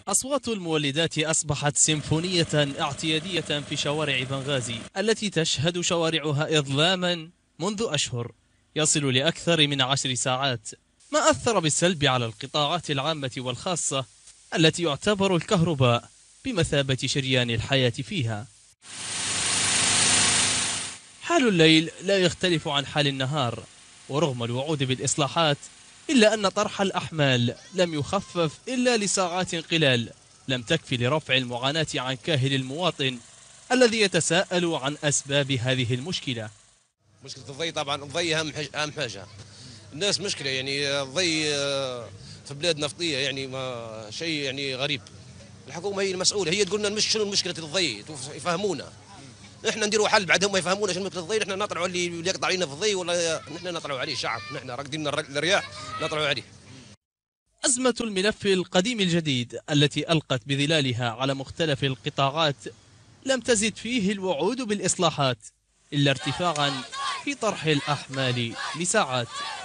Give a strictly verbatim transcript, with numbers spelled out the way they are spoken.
أصوات المولدات أصبحت سيمفونية اعتيادية في شوارع بنغازي التي تشهد شوارعها إظلاما منذ أشهر يصل لأكثر من عشر ساعات، ما أثر بالسلب على القطاعات العامة والخاصة التي يعتبر الكهرباء بمثابة شريان الحياة فيها. حال الليل لا يختلف عن حال النهار، ورغم الوعود بالإصلاحات إلا أن طرح الأحمال لم يخفف إلا لساعات قلال لم تكفي لرفع المعاناة عن كاهل المواطن الذي يتساءل عن أسباب هذه المشكلة. مشكلة الضي طبعا الضي أهم أهم حاجة. الناس مشكلة يعني الضي في بلاد نفطية يعني ما شيء يعني غريب. الحكومة هي المسؤولة، هي تقول لنا مش شنو مشكلة الضي يفهمونا. احنا نديروا حل بعدهم ما يفهمونا شنو مشكلة الضي، احنا نطلعوا اللي يقطع علينا في الضي ولا احنا نطلعوا عليه شعب، احنا راقدين الرياح نطلعوا عليه. أزمة الملف القديم الجديد التي ألقت بظلالها على مختلف القطاعات لم تزد فيه الوعود بالإصلاحات إلا ارتفاعا في طرح الأحمال لساعات.